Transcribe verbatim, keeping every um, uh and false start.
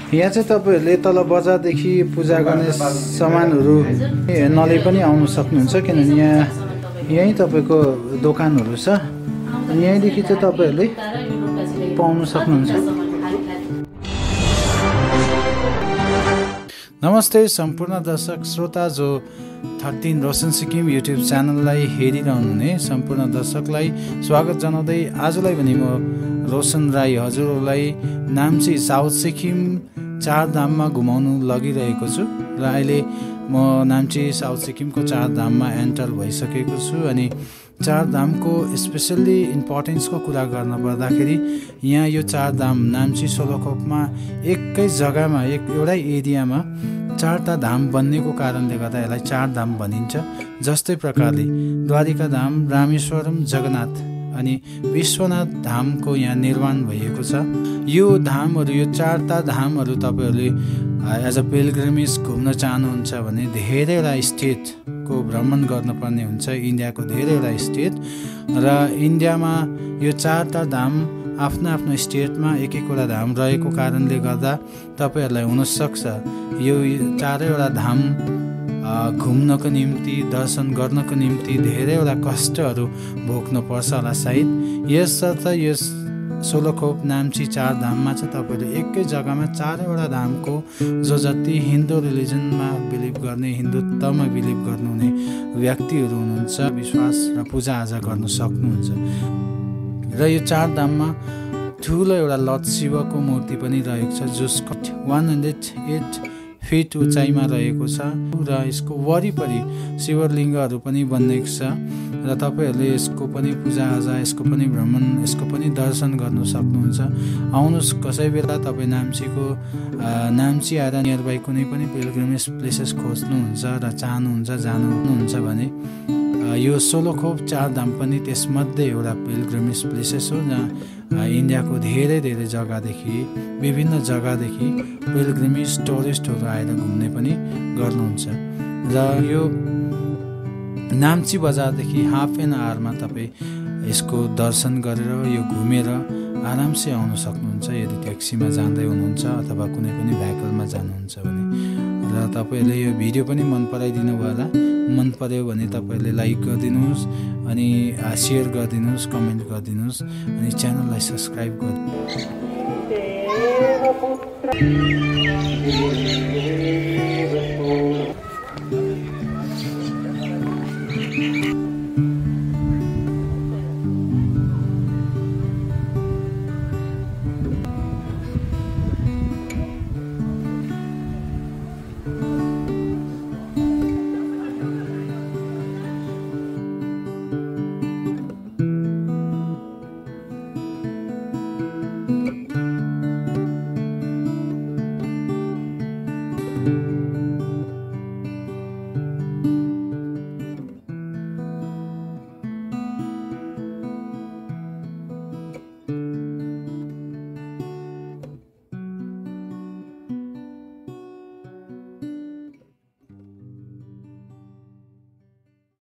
यहाँ चाहिँ तपाईहरुले तल बजारदेखि पूजा गर्ने सामानहरु नले पनि आउन सक्नुहुन्छ किनभने यहाँ यही तपाईको दोकानहरु छ अनि यहीँदेखि चाहिँ तपाईहरुले पाउन सक्नुहुन्छ। नमस्ते सम्पूर्ण दर्शक श्रोता जो थर्टीन रोशन सिक्किम युट्युब च्यानललाई हेरिरहनु हुने सम्पूर्ण दर्शकलाई स्वागत जनाउँदै आजलाई भने म रोशन राई हजुरलाई नाम्ची साउथ सिक्किम चार धाममा घुमाउनु लगिरहेको छु र अहिले म नाम्ची साउथ सिक्किमको चार धाममा एन्टर भइसकेको छु अनि चार धामको स्पेशली इम्पोर्टेन्सको कुरा गर्न पर्दाखेरि यहाँ यो चार धाम नाम्ची सोलोखोपमा एकै जग्गामा एक एउटै एरियामा चारवटा धाम बन्नेको कारणले गर्दा यसलाई चार धाम भनिन्छ। जस्तै प्रकारले द्वारिका धाम, रामेश्वरम, जगन्नाथ अनि विश्वनाथ धामको यहाँ निर्माण भइएको छ। यो धामहरू यो चारवटा धामहरू तपाईहरुले एज अ पिलग्रिमेज घुम्न चाहनुहुन्छ भने धेरैवटा स्टेटको भ्रमण गर्नुपर्ने हुन्छ, इन्डियाको धेरैवटा स्टेट र इन्डियामा यो चारवटा धाम आफ्नो आफ्नो स्टेटमा एक एकवटा धाम रहेको कारणले गर्दा तपाईहरुलाई हुन सक्छ यो चारैवटा धाम घुम्नको निम्ति दर्शन गर्नको निम्ति धेरैवटा कष्टहरू भोग्नु पर्छ होला सायद। यसर्थ यस सोलोखोप नाम्ची चार धाममा चाहिँ तपाईले एकै जग्गामा चारैवटा धामको जो जति हिन्दू रिलिजनमा बिलिभ गर्ने हिन्दुत्वमा बिलिभ गर्नुहुने व्यक्तिहरू हुनुहुन्छ विश्वास र पूजाआजा गर्न सक्नुहुन्छ। र यो चार धाममा ठुलो एउटा लर्ड शिवको मूर्ति पनि रहेको छ जसको वान हन्ड्रेड एट फिट उचाइमा रहेको छ र यसको वरिपरि शिवलिङ्गहरू पनि बनेको छ र तपाईहरुले यसको पनि पूजाआजा यसको पनि भ्रमण यसको पनि दर्शन गर्न सक्नुहुन्छ। आउनुहोस् कसै बेला तपाईँ नाम्चीको नाम्ची आएर नियरबाई कुनै पनि पिलग्रिमेज प्लेसेस खोज्नुहुन्छ र चाहनुहुन्छ जानुहुन्छ भने यो सोलोखोप चार धाम पनि त्यसमध्ये एउटा पिलग्रिमेज प्लेसेस हो जहाँ इन्डियाको धेरै धेरै जग्गादेखि विभिन्न जग्गादेखि पिलग्रिमेज टुरिस्टहरू आएर घुम्ने पनि गर्नुहुन्छ र यो नाम्ची बजारदेखि हाफ एन आवरमा तपाईँ यसको दर्शन गरेर यो घुमेर आरामसे आउन सक्नुहुन्छ यदि ट्याक्सीमा जाँदै हुनुहुन्छ अथवा कुनै पनि भेहिकलमा जानुहुन्छ भने। र तपाईहरुले यो भिडियो पनि मन पराइदिनु भयो होला, मन पर्यो भने तपाईहरुले लाइक गरिदिनुहोस् अनि शेयर गरिदिनुहोस्, कमेन्ट गरिदिनुहोस् अनि च्यानललाई सब्स्क्राइब गरिदिनुहोस्। Thank you.